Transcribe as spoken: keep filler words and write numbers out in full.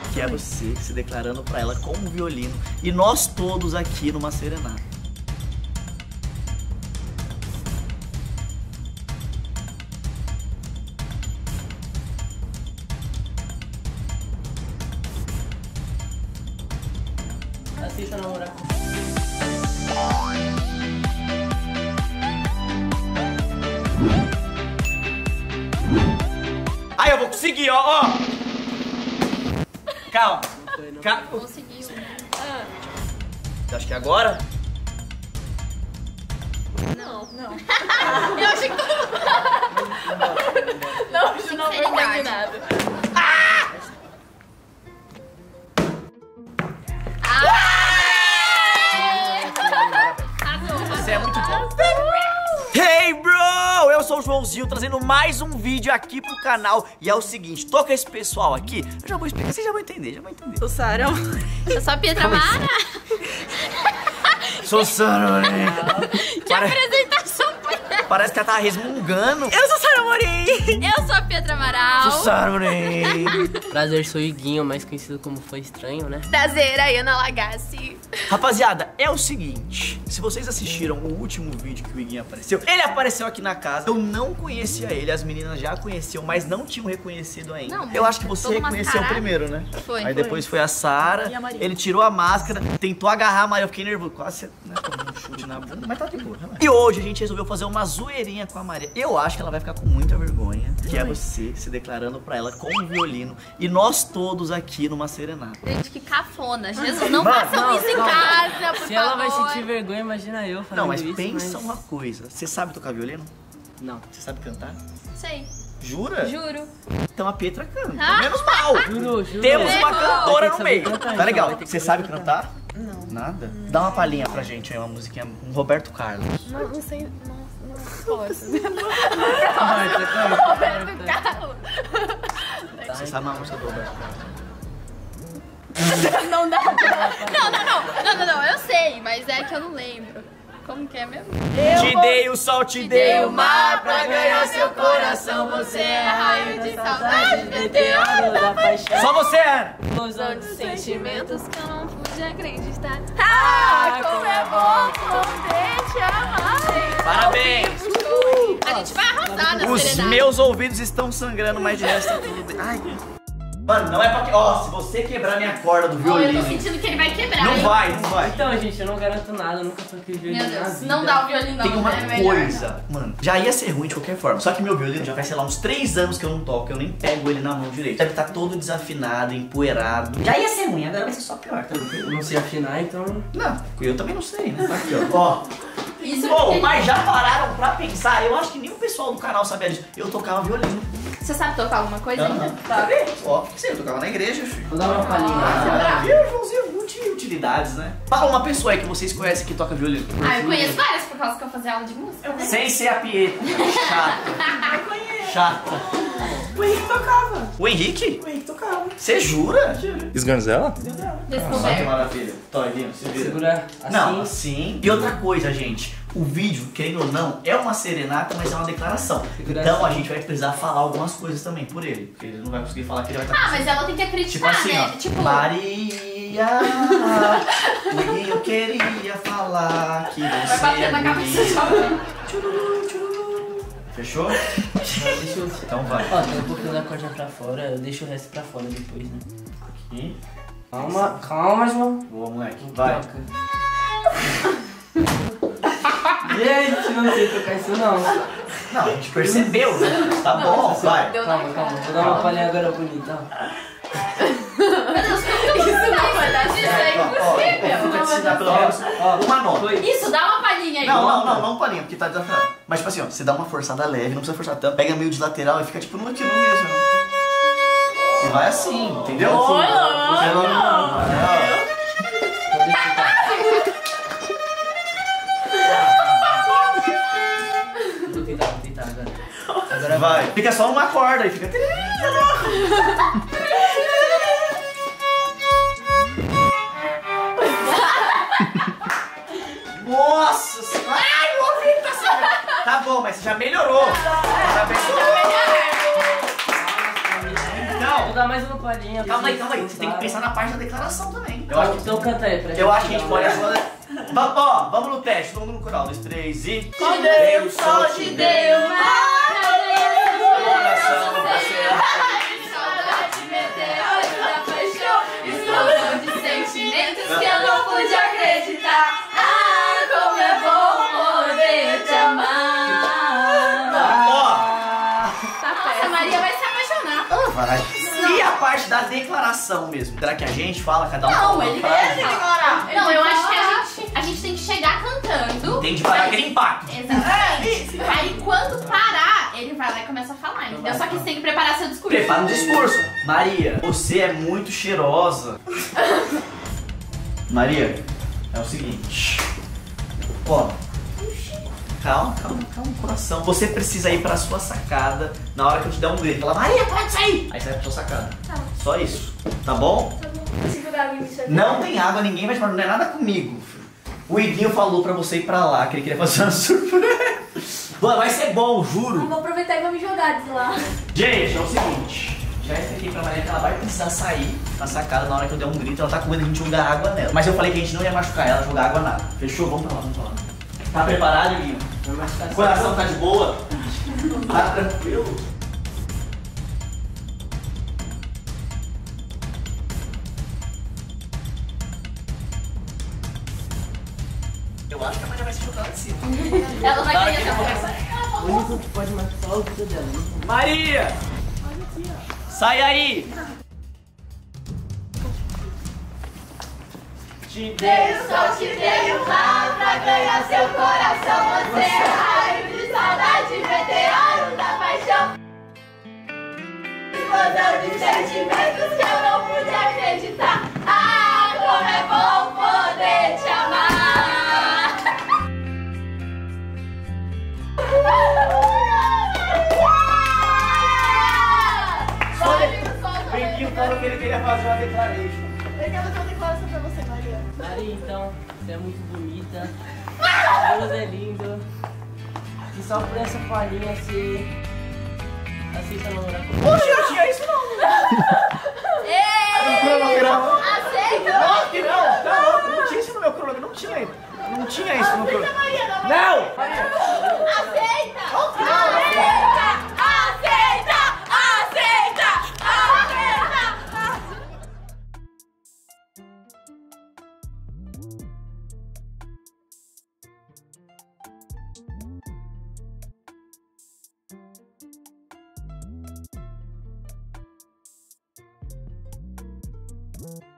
que é você se declarando pra ela com um violino e nós todos aqui numa serenata. Assista a namorar. Aí eu vou conseguir, ó, ó. Calma. Calma. Conseguiu. Ah. Acho que agora? Não, não. Eu achei que todo mundo... Não, isso não foi combinado. Ah! Você é muito bom. Hey, bro! Eu sou o Joãozinho, trazendo mais um vídeo aqui pro canal. E é o seguinte, tô com esse pessoal aqui. Eu já vou explicar, vocês já vão entender, já vão entender. O Sarão. Eu sou a Pietra Mara. Sou Sarão, né? Que apresentação foi essa? Parece que ela tá resmungando. Eu sou Sara Morim. Eu sou a Pietra Amaral. Sou Sarão, né? Prazer, sou Iguinho, mais conhecido como Foi Estranho, né? Prazer, a Ana Lagassi. Rapaziada, é o seguinte, se vocês assistiram o último vídeo que o Iguinho apareceu, ele apareceu aqui na casa, eu não conhecia ele, as meninas já conheciam, mas não tinham reconhecido ainda. Não, eu acho que você reconheceu mascarado. primeiro, né? Foi. Aí foi. depois foi a Sara, ele tirou a máscara, tentou agarrar a Maria, eu fiquei nervoso, quase, né, tomou um chute na bunda, mas tá de boa, relaxa. E hoje a gente resolveu fazer uma zoeirinha com a Maria. Eu acho que ela vai ficar com muita vergonha, que é você se declarando pra ela com um violino e nós todos aqui numa serenata. Gente, que cafona. Jesus, não Mano, façam não, isso em não. casa, por Se favor. ela vai sentir vergonha, imagina eu fazendo Não, mas isso, pensa mas... uma coisa, você sabe tocar violino? Não. Você sabe cantar? Sei. Jura? Juro. Então a Pietra canta, Ah. menos mal. Juro, juro. Temos uma Vai cantora ter no que meio. saber cantar, Tá então, legal. vai ter que Você saber sabe cantar. cantar? Não. Nada? Dá uma palhinha pra gente aí, uma musiquinha, um Roberto Carlos. Não, não sei, não, não posso. Roberto Carlos. Você sabe uma música do Roberto Carlos? Não dá. Não, não, não. Não, não, não. Eu sei, mas é que eu não lembro. Como que é mesmo? Te dei o sol, te dei o mar pra ganhar seu coração. Você é raio de saudade, meteoro da paixão. Só você, Ana. São de sentimentos que eu não pude acreditar. Ah, como é bom poder te amar. Parabéns. A gente vai arrasar na Os serenata. meus ouvidos estão sangrando, mas de resto tá tudo bem. Ai, mano, não é pra que... Ó, se você quebrar minha corda do Oh, eu violino... tô sentindo que ele vai quebrar. Não hein? vai, não vai. Então, gente, eu não garanto nada, eu nunca toquei violino Meu na Deus, vida. não dá o violino não, Tem uma é melhor coisa, mano, já ia ser ruim de qualquer forma. Só que meu violino já faz, sei lá, uns três anos que eu não toco, eu nem pego ele na mão direito. Deve estar todo desafinado, empoeirado. Já ia ser ruim, agora vai ser só pior, tá? Eu não sei afinar, então... Não, eu também não sei, né? Tá aqui, ó. Ó. Isso Oh, é- mas já pararam pra pensar? Eu acho que nem o pessoal do canal sabia disso. Eu tocava violino. Você sabe tocar alguma coisa ainda? Aham. Sabe? Ó, você eu tocava na igreja, filho. Vou dar uma palhinha. Ah, viu, Joãozinho? Multi utilidades, né? Fala uma pessoa aí que vocês conhecem que toca violino. Ah, eu conheço várias por causa que eu fazia aula de música, né? Sem ser a Pietra. Chata. Chata. O Henrique tocava. O Henrique? O Henrique tocava. Você jura? Esganzela? Olha que Descoberto. maravilha. Toinho, se vira. Segura assim. Não, assim. E outra coisa, gente. O vídeo, querendo ou não, é uma serenata, mas é uma declaração. Segura Então a assim. gente vai precisar falar algumas coisas também por ele. Porque ele não vai conseguir falar que ele vai estar Ah, mas ela tem que Tipo acreditar, assim, né? ó. Tipo, Maria, eu queria falar que você vai bater é na cabeça bonita. de alguém. Tchururu, tchururu. Fechou? Deixa eu... Então vai. Ó, tem um pouquinho da corda pra fora, eu deixo o resto pra fora depois, né? Aqui. Calma, calma, João. Boa, moleque. Vai. Toca. Gente, não sei tocar isso não. Não, a gente percebeu, né? Tá bom, vai. Deu na Calma, calma, cara. vou dar uma palhinha agora bonita, ó. Meu Deus, isso não vai dar isso é Ó, ó, impossível. Tenta te dar pelo menos uma nota. Isso, dá uma palhinha aí. Não, não, não, não palhinha, porque tá desafinado. Mas tipo assim, ó, você dá uma forçada leve, não precisa forçar tanto. Pega meio de lateral e fica tipo no aquilo mesmo. E vai assim, entendeu? Ô, Assim. louco! Você não- não, não. Vou deixar. Vou tentar, vou tentar agora. Agora Vai. Fica só numa corda e fica. Nossa senhora! Ai, o ouvido tá sangrando. Tá bom, mas você já melhorou. Parabéns. Vou Então, dar mais uma palhinha. Calma aí, calma aí. Você tem que pensar na parte da declaração também. Eu Eu acho acho que, então canta aí pra eu acho que a gente dar pode uma- ajudar. Va- Ó, vamos no teste. Todo mundo no coral. Dois, três e. Te dei um sol, te dei um mar, Coração, você é. saudade, meteoro da paixão, explosão de sentimentos que eu não pude acreditar. Ah, como é bom poder te amar. Ó, Tá Nossa, a Maria vai se apaixonar. vai. E a parte da declaração mesmo? Será que a gente fala, cada um Não, fala uma ele frase? deve declarar. Não, eu acho que a gente, a gente tem que chegar cantando. Tem de parar aquele impacto. Exatamente. Aí quando parar, ele vai lá e começa a falar, entendeu? Só que você tem que preparar seu discurso. Prepara um discurso. Maria, você é muito cheirosa. Maria, é o seguinte. Ó. Calma, calma, calma, coração. Você precisa ir pra sua sacada na hora que eu te der um grito. Fala, Maria, pode sair! Aí você vai pra sua sacada. Tá. Só isso. Tá bom? Tá bom. Vou segurar a minha. Não tem água, ninguém vai te mandar. Não é nada comigo. O Iguinho falou pra você ir pra lá, que ele queria fazer uma surpresa. Mano, vai ser bom, juro. Vou aproveitar e vou me jogar de lá. Gente, é o seguinte. Já expliquei pra Maria que ela vai precisar sair na sacada na hora que eu der um grito. Ela tá com medo de a gente jogar água nela. Mas eu falei que a gente não ia machucar ela, jogar água nada. Fechou? Vamos pra lá, vamos pra lá. Tá preparado, Iguinho? O coração tá de boa? Tá tranquilo? Eu acho que a Maria vai se jogar lá de cima. Ela vai Para querer que essa não. conversa. O único que pode machucar é o vídeo dela. Maria! Sai aí! Te Dei o sol, te dei o mar pra ganhar seu coração. Você é raio de saudade, meteoro da paixão. Explosão de sentimentos que eu não pude acreditar. Ah, como é bom poder te amar. O Iguinho falou que ele queria fazer uma declaration. Eu quero fazer uma declaração pra você, Maria. Maria, então, você é muito bonita. Deus é lindo. E só por essa palhinha você aceita namorar comigo. Poxa, não tinha isso não. Ei, Cronograma. aceita. Não, que não. Tá louco, não tinha isso no meu cronograma. Não tinha isso. Não tinha isso no meu cronograma. Não! Aceita! Aceita! Aceita! Aceita! Aceita! Não!